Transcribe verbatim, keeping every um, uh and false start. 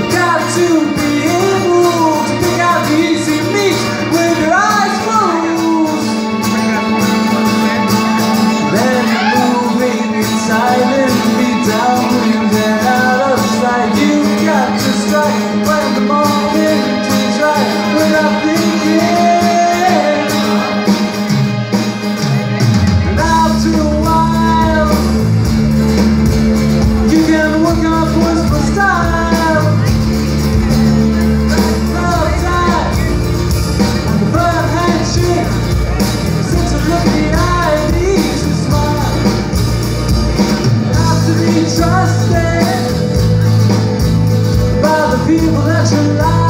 got to be able to pick out the easy meat with your eyes closed. Then moving in silently down with it out of sight. You've got to strike when the moment is right without thinking. And after a while, you can work up whisper style. No time, the front handshake, since a look in the eye, and the easy smile. Have to be trusted by the people that you like.